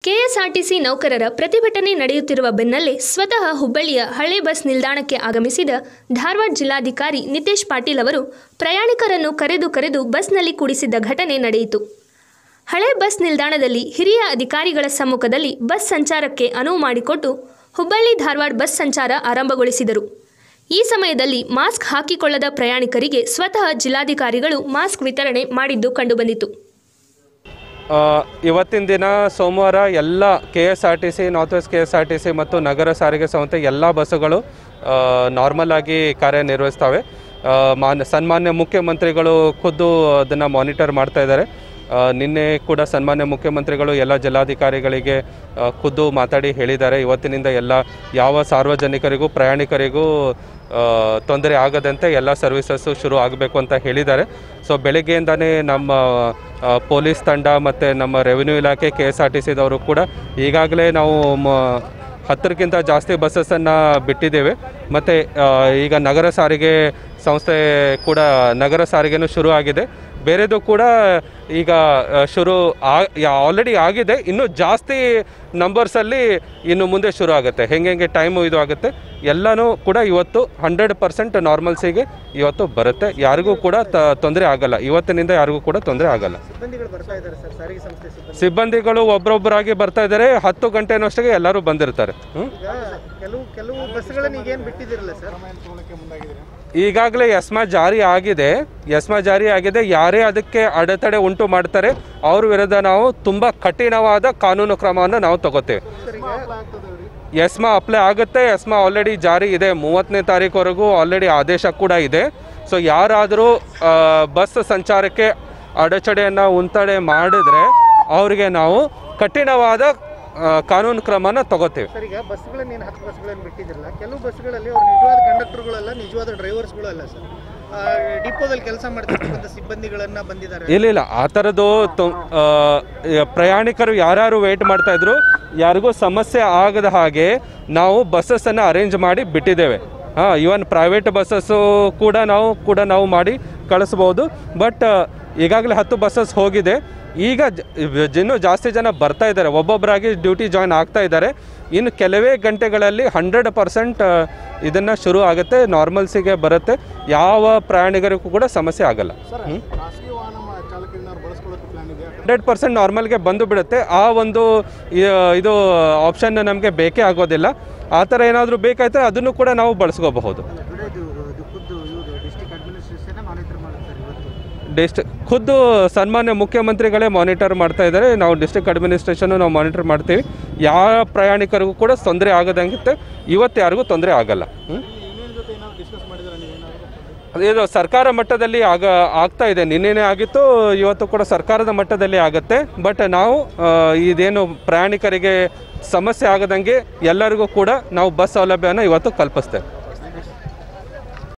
KSRTC ನೌಕರರ ಪ್ರತಿಭಟನೆ ನಡೆಯುತ್ತಿರುವ ಬೆನ್ನಲ್ಲೇ ಸ್ವತಃ ಹುಬ್ಬಳ್ಳಿಯ ಹಳೆ ಬಸ್ ನಿಲ್ದಾಣಕ್ಕೆ ಆಗಮಿಸಿದ ಧಾರವಾಡ ಜಿಲ್ಲಾಧಿಕಾರಿ ನಿತೇಶ್ ಪಾಟೀಲ್ ಅವರು ಪ್ರಯಾಣಿಕರನ್ನು ಕರೆದು ಬಸ್ನಲ್ಲಿ ಕೂಡಿಸಿದ್ದ ಘಟನೆ ನಡೆಯಿತು. ಹಳೆ ಬಸ್ ನಿಲ್ದಾಣದಲ್ಲಿ ಹಿರಿಯ ಅಧಿಕಾರಿಗಳ ಸಮ್ಮುಖದಲ್ಲಿ ಬಸ್ ಸಂಚಾರಕ್ಕೆ ಅನುವು ಮಾಡಿಕೊಟ್ಟು ಹುಬ್ಬಳ್ಳಿ ಧಾರವಾಡ ಬಸ್ ಸಂಚಾರ ಆರಂಭಗೊಳಿಸಿದರು. ಈ ಸಮಯದಲ್ಲಿ ಮಾಸ್ಕ್ ಹಾಕಿಕೊಳ್ಳದ ಪ್ರಯಾಣಿಕರಿಗೆ ಸ್ವತಃ ಜಿಲ್ಲಾಧಿಕಾರಿಗಳು ಮಾಸ್ಕ್ ವಿತರಣೆ ಮಾಡಿದ್ದು ಕಂಡುಬಂದಿತು. ಇವತ್ತಿನ ದಿನ ಸೋಮವಾರ ಎಲ್ಲ KSRTC ನಾರ್ತ್ ವೆಸ್ಟ್ KSRTC ಮತ್ತು ನಗರ ಸಾರಿಗೆ ಸಂಸ್ಥೆ ಎಲ್ಲ ಬಸ್ಸುಗಳು ನಾರ್ಮಲ್ ಆಗಿ ಕಾರ್ಯನಿರ್ವಹಿಸ್ತವೆ. ಸನ್ಮಾನ್ಯ ಮುಖ್ಯಮಂತ್ರಿಗಳು ಖುದ್ದು ಅದನ್ನು ಮಾನಿಟರ್ ಮಾಡ್ತಾ ಇದ್ದಾರೆ. ನಿನ್ನೆ ಕೂಡ ಸನ್ಮಾನ್ಯ ಮುಖ್ಯಮಂತ್ರಿಗಳು ಎಲ್ಲ ಜಿಲ್ಲಾಧಿಕಾರಿಗಳಿಗೆ ಖುದ್ದು ಮಾತಾಡಿ ಹೇಳಿದ್ದಾರೆ, ಇವತ್ತಿನಿಂದ ಎಲ್ಲ ಯಾವ ಸಾರ್ವಜನಿಕರಿಗೂ ಪ್ರಯಾಣಿಕರಿಗೂ ತೊಂದರೆ ಆಗದಂತೆ ಎಲ್ಲ ಸರ್ವಿಸಸ್ಸು ಶುರು ಆಗಬೇಕು ಅಂತ ಹೇಳಿದ್ದಾರೆ. ಸೊ ಬೆಳಗ್ಗೆಯಿಂದನೇ ನಮ್ಮ ಪೊಲೀಸ್ ತಂಡ ಮತ್ತು ನಮ್ಮ ರೆವಿನ್ಯೂ ಇಲಾಖೆ KSRTCದವರು ಕೂಡ ಈಗಾಗಲೇ ನಾವು 10ಕ್ಕಿಂತ ಜಾಸ್ತಿ ಬಸ್ಸನ್ನು ಬಿಟ್ಟಿದ್ದೇವೆ. ಮತ್ತು ಈಗ ನಗರ ಸಾರಿಗೆ ಸಂಸ್ಥೆ ಕೂಡ ನಗರ ಸಾರಿಗೆನೂ ಶುರು ಆಗಿದೆ. ಬೇರೆದು ಕೂಡ ಈಗ ಆಲ್ರೆಡಿ ಆಗಿದೆ. ಇನ್ನೂ ಜಾಸ್ತಿ ನಂಬರ್ಸಲ್ಲಿ ಇನ್ನು ಮುಂದೆ ಶುರು ಆಗುತ್ತೆ. ಹೆಂಗೆ ಟೈಮು ಇದು ಆಗುತ್ತೆ. ಎಲ್ಲನೂ ಕೂಡ ಇವತ್ತು 100% ನಾರ್ಮಲ್ಸಿಗೆ ಇವತ್ತು ಬರುತ್ತೆ. ಯಾರಿಗೂ ಕೂಡ ತೊಂದರೆ ಆಗಲ್ಲ. ಇವತ್ತಿನಿಂದ ಯಾರಿಗೂ ಕೂಡ ತೊಂದರೆ ಆಗಲ್ಲ. ಸಿಬ್ಬಂದಿಗಳು ಒಬ್ಬರೊಬ್ಬರಾಗಿ ಬರ್ತಾ ಇದ್ದಾರೆ. 10 ಗಂಟೆನಷ್ಟೇ ಎಲ್ಲರೂ ಬಂದಿರ್ತಾರೆ. ಈಗಾಗಲೇ ಎಸ್ಮಾ ಜಾರಿ ಆಗಿದೆ. ಯಾರೇ ಅದಕ್ಕೆ ಅಡೆತಡೆ ಉಂಟು ಮಾಡ್ತಾರೆ ಅವ್ರ ವಿರುದ್ಧ ನಾವು ತುಂಬ ಕಠಿಣವಾದ ಕಾನೂನು ಕ್ರಮವನ್ನು ನಾವು ತಗೋತೇವೆ. ಎಸ್ಮಾ ಅಪ್ಲೈ ಆಗುತ್ತೆ. ಎಸ್ಮಾ ಆಲ್ರೆಡಿ ಜಾರಿ ಇದೆ. 30ನೇ ತಾರೀಕುವರೆಗೂ ಆಲ್ರೆಡಿ ಆದೇಶ ಕೂಡ ಇದೆ. ಸೊ ಯಾರಾದರೂ ಬಸ್ ಸಂಚಾರಕ್ಕೆ ಅಡಚಣೆಯನ್ನು ಉಂಟಡೆ ಮಾಡಿದ್ರೆ ಅವರಿಗೆ ನಾವು ಕಠಿಣವಾದ ಕಾನೂನು ಕ್ರಮನ ತಗೋತೇವೆ. ಸರ್, ಈಗ ಬಸ್ಗಳನ್ನು 10 ಬಸ್ಗಳನ್ನು ಬಿಟ್ಟಿದ್ರಲ್ಲ, ಕೆಲವು ಬಸ್ಗಳಲ್ಲಿ ಅವ್ರು ನಿಜವಾದ ಕಂಡಕ್ಟರ್ಗಳಲ್ಲ, ನಿಜವಾದ ಡ್ರೈವರ್ಸ್ಗಳು ಅಲ್ಲ ಸರ್. ಡಿಪೋದಲ್ಲಿ ಕೆಲಸ ಮಾಡ್ತಿರ್ತಕ್ಕಂಥ ಸಿಬ್ಬಂದಿಗಳನ್ನ ಬಂದಿದ್ದಾರೆ. ಇಲ್ಲ ಆ ಥರದ್ದು ಪ್ರಯಾಣಿಕರು ಯಾರು ವೇಟ್ ಮಾಡ್ತಾ ಇದ್ರು, ಯಾರಿಗೂ ಸಮಸ್ಯೆ ಆಗದ ಹಾಗೆ ನಾವು ಬಸ್ಸನ್ನು ಅರೇಂಜ್ ಮಾಡಿ ಬಿಟ್ಟಿದ್ದೇವೆ. ಈವನ್ ಪ್ರೈವೇಟ್ ಬಸ್ಸಸ್ಸು ಕೂಡ ನಾವು ಮಾಡಿ ಕಳಿಸ್ಬೋದು. ಬಟ್ ಈಗಾಗಲೇ 10 ಬಸ್ಸಸ್ ಹೋಗಿದೆ. ಈಗ ಇನ್ನೂ ಜಾಸ್ತಿ ಜನ ಬರ್ತಾ ಇದ್ದಾರೆ, ಒಬ್ಬೊಬ್ಬರಾಗಿ ಡ್ಯೂಟಿ ಜಾಯ್ನ್ ಆಗ್ತಾ ಇದ್ದಾರೆ. ಇನ್ನು ಕೆಲವೇ ಗಂಟೆಗಳಲ್ಲಿ 100% ಇದನ್ನು ಶುರು ಆಗುತ್ತೆ, ನಾರ್ಮಲ್ಸಿಗೆ ಬರುತ್ತೆ. ಯಾವ ಪ್ರಯಾಣಿಕರಿಗೂ ಕೂಡ ಸಮಸ್ಯೆ ಆಗಲ್ಲ. 100% ನಾರ್ಮಲ್ಗೆ ಬಂದು ಬಿಡುತ್ತೆ. ಆ ಒಂದು ಇದು ಆಪ್ಷನ್ ನಮಗೆ ಬೇಕೇ ಆಗೋದಿಲ್ಲ. ಆ ಥರ ಏನಾದರೂ ಬೇಕಾಯ್ತು ಅದನ್ನು ಕೂಡ ನಾವು ಬಳಸ್ಕೋಬಹುದು. ಖುದ್ದು ಸನ್ಮಾನ್ಯ ಮುಖ್ಯಮಂತ್ರಿಗಳೇ ಮಾನಿಟರ್ ಮಾಡ್ತಾ ಇದ್ದಾರೆ. ನಾವು ಡಿಸ್ಟ್ರಿಕ್ಟ್ ಅಡ್ಮಿನಿಸ್ಟ್ರೇಷನ್ನು ನಾವು ಮಾನಿಟರ್ ಮಾಡ್ತೀವಿ. ಯಾವ ಪ್ರಯಾಣಿಕರಿಗೂ ಕೂಡ ತೊಂದರೆ ಆಗದಂತೆ ಇವತ್ತು ಯಾರಿಗೂ ತೊಂದರೆ ಆಗಲ್ಲ. ಇದು ಸರ್ಕಾರ ಮಟ್ಟದಲ್ಲಿ ಆಗ್ತಾ ಇದೆ. ನಿನ್ನೆನೇ ಆಗಿತ್ತು, ಇವತ್ತು ಕೂಡ ಸರ್ಕಾರದ ಮಟ್ಟದಲ್ಲಿ ಆಗುತ್ತೆ. ಬಟ್ ನಾವು ಇದೇನು ಪ್ರಯಾಣಿಕರಿಗೆ ಸಮಸ್ಯೆ ಆಗದಂಗೆ ಎಲ್ಲರಿಗೂ ಕೂಡ ನಾವು ಬಸ್ ಸೌಲಭ್ಯನ ಇವತ್ತು ಕಲ್ಪಿಸ್ತೇವೆ.